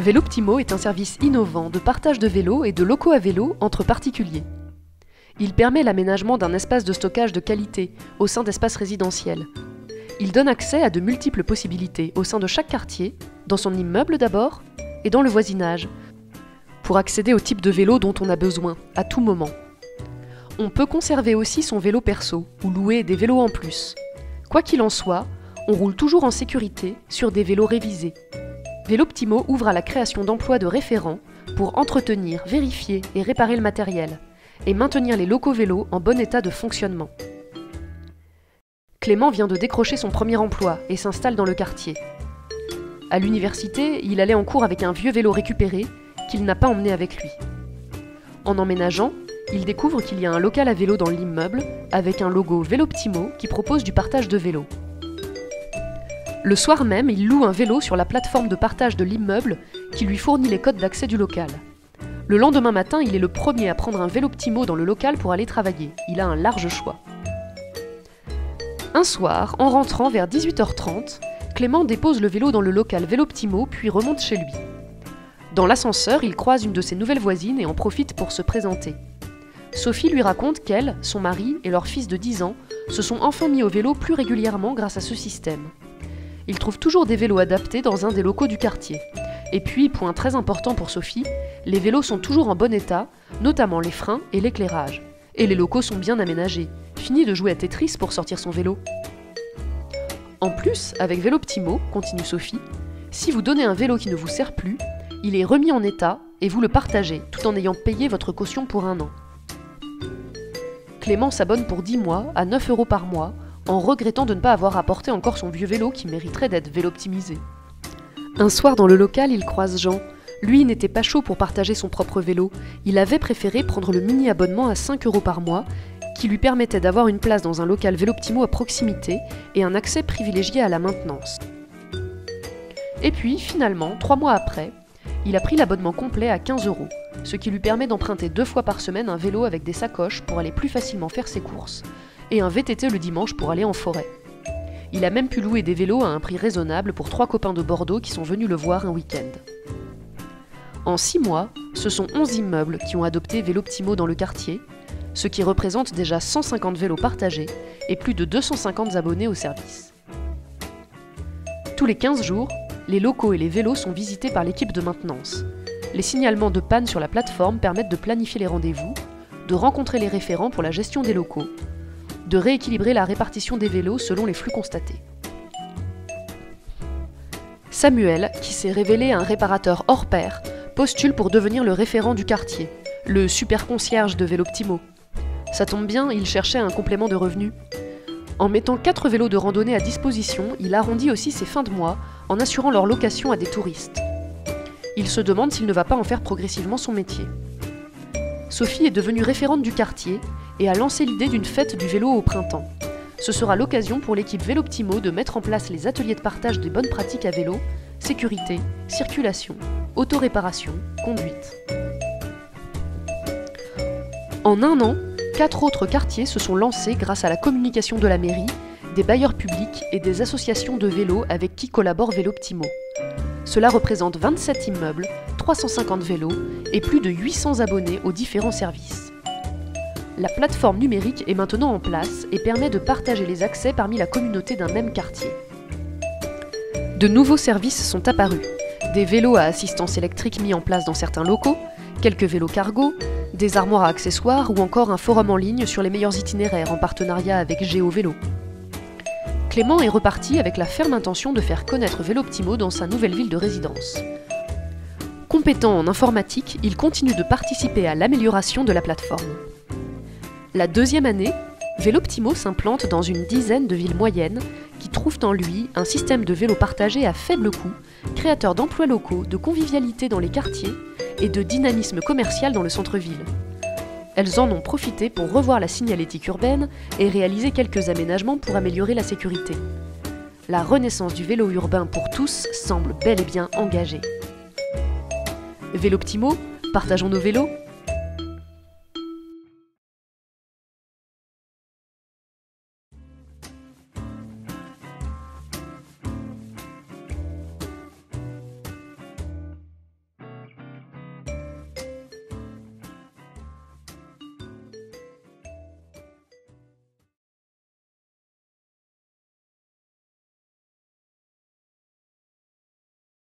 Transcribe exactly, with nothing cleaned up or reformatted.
Véloptimo est un service innovant de partage de vélos et de locaux à vélo entre particuliers. Il permet l'aménagement d'un espace de stockage de qualité au sein d'espaces résidentiels. Il donne accès à de multiples possibilités au sein de chaque quartier, dans son immeuble d'abord, et dans le voisinage, pour accéder au type de vélo dont on a besoin, à tout moment. On peut conserver aussi son vélo perso, ou louer des vélos en plus. Quoi qu'il en soit, on roule toujours en sécurité sur des vélos révisés. Véloptimo ouvre à la création d'emplois de référents pour entretenir, vérifier et réparer le matériel, et maintenir les locaux vélos en bon état de fonctionnement. Clément vient de décrocher son premier emploi et s'installe dans le quartier. À l'université, il allait en cours avec un vieux vélo récupéré qu'il n'a pas emmené avec lui. En emménageant, il découvre qu'il y a un local à vélo dans l'immeuble avec un logo Véloptimo qui propose du partage de vélos. Le soir même, il loue un vélo sur la plateforme de partage de l'immeuble qui lui fournit les codes d'accès du local. Le lendemain matin, il est le premier à prendre un Véloptimo dans le local pour aller travailler. Il a un large choix. Un soir, en rentrant vers dix-huit heures trente, Clément dépose le vélo dans le local Véloptimo puis remonte chez lui. Dans l'ascenseur, il croise une de ses nouvelles voisines et en profite pour se présenter. Sophie lui raconte qu'elle, son mari et leur fils de dix ans se sont enfin mis au vélo plus régulièrement grâce à ce système. Ils trouvent toujours des vélos adaptés dans un des locaux du quartier. Et puis, point très important pour Sophie, les vélos sont toujours en bon état, notamment les freins et l'éclairage. Et les locaux sont bien aménagés. Fini de jouer à Tetris pour sortir son vélo. En plus, avec Véloptimo, continue Sophie, si vous donnez un vélo qui ne vous sert plus, il est remis en état et vous le partagez, tout en ayant payé votre caution pour un an. Clément s'abonne pour dix mois à neuf euros par mois, en regrettant de ne pas avoir apporté encore son vieux vélo qui mériterait d'être véloptimisé. Un soir dans le local, il croise Jean. Lui n'était pas chaud pour partager son propre vélo. Il avait préféré prendre le mini-abonnement à cinq euros par mois, qui lui permettait d'avoir une place dans un local Véloptimo à proximité et un accès privilégié à la maintenance. Et puis, finalement, trois mois après, il a pris l'abonnement complet à quinze euros, ce qui lui permet d'emprunter deux fois par semaine un vélo avec des sacoches pour aller plus facilement faire ses courses, et un V T T le dimanche pour aller en forêt. Il a même pu louer des vélos à un prix raisonnable pour trois copains de Bordeaux qui sont venus le voir un week-end. En six mois, ce sont onze immeubles qui ont adopté Véloptimo dans le quartier, ce qui représente déjà cent cinquante vélos partagés et plus de deux cent cinquante abonnés au service. Tous les quinze jours, les locaux et les vélos sont visités par l'équipe de maintenance. Les signalements de panne sur la plateforme permettent de planifier les rendez-vous, de rencontrer les référents pour la gestion des locaux, de rééquilibrer la répartition des vélos selon les flux constatés. Samuel, qui s'est révélé un réparateur hors pair, postule pour devenir le référent du quartier, le super concierge de Véloptimo. Ça tombe bien, il cherchait un complément de revenus. En mettant quatre vélos de randonnée à disposition, il arrondit aussi ses fins de mois en assurant leur location à des touristes. Il se demande s'il ne va pas en faire progressivement son métier. Sophie est devenue référente du quartier et a lancé l'idée d'une fête du vélo au printemps. Ce sera l'occasion pour l'équipe Véloptimo de mettre en place les ateliers de partage des bonnes pratiques à vélo, sécurité, circulation, autoréparation, conduite. En un an, quatre autres quartiers se sont lancés grâce à la communication de la mairie, des bailleurs publics et des associations de vélos avec qui collabore Véloptimo. Cela représente vingt-sept immeubles, trois cent cinquante vélos et plus de huit cents abonnés aux différents services. La plateforme numérique est maintenant en place et permet de partager les accès parmi la communauté d'un même quartier. De nouveaux services sont apparus. Des vélos à assistance électrique mis en place dans certains locaux, quelques vélos cargo, des armoires à accessoires ou encore un forum en ligne sur les meilleurs itinéraires en partenariat avec GeoVélo. Clément est reparti avec la ferme intention de faire connaître Véloptimo dans sa nouvelle ville de résidence. Compétent en informatique, il continue de participer à l'amélioration de la plateforme. La deuxième année, Véloptimo s'implante dans une dizaine de villes moyennes qui trouvent en lui un système de vélos partagés à faible coût, créateur d'emplois locaux, de convivialité dans les quartiers et de dynamisme commercial dans le centre-ville. Elles en ont profité pour revoir la signalétique urbaine et réaliser quelques aménagements pour améliorer la sécurité. La renaissance du vélo urbain pour tous semble bel et bien engagée. Véloptimo, partageons nos vélos.